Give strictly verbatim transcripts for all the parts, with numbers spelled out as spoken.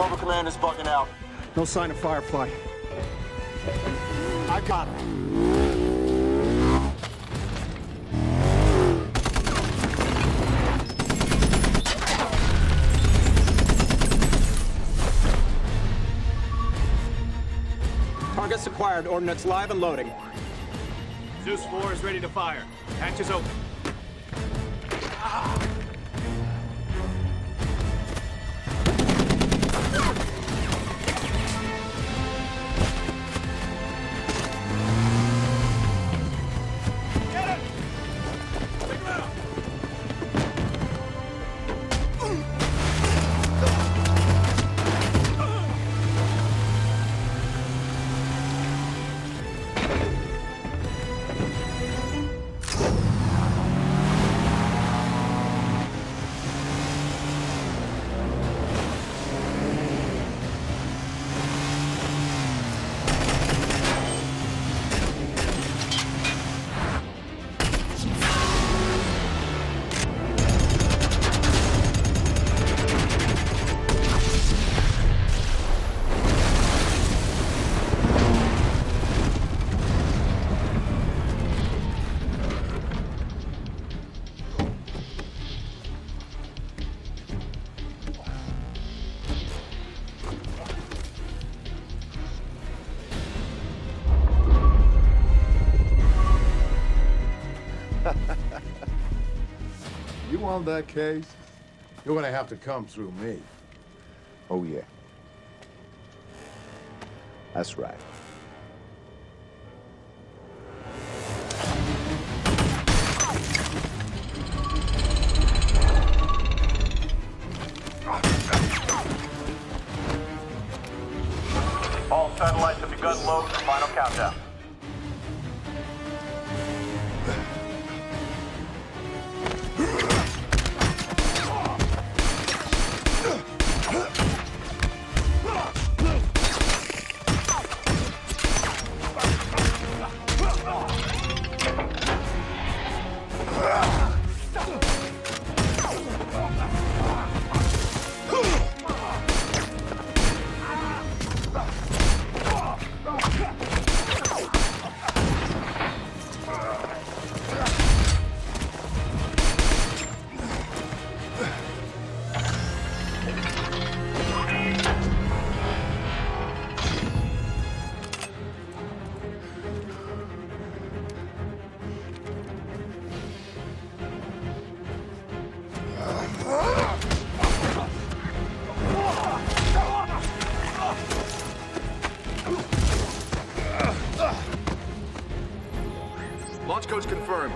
Cobra Commander's bugging out. No sign of Firefly. I got it. Targets acquired. Ordnance live and loading. Zeus four is ready to fire. Hatches open. You want that case? You're gonna have to come through me. Oh, yeah. That's right. All satellites have begun load for final countdown. Launch codes confirmed.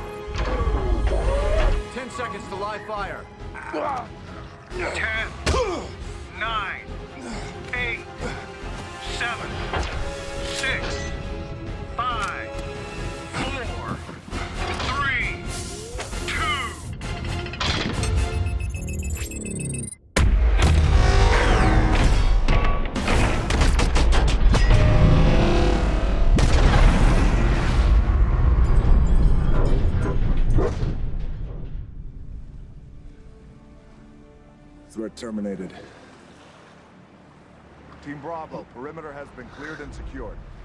Ten seconds to live fire. Ten, nine, eight, seven, six, five, four, three, two. Threat terminated. Team Bravo, perimeter has been cleared and secured.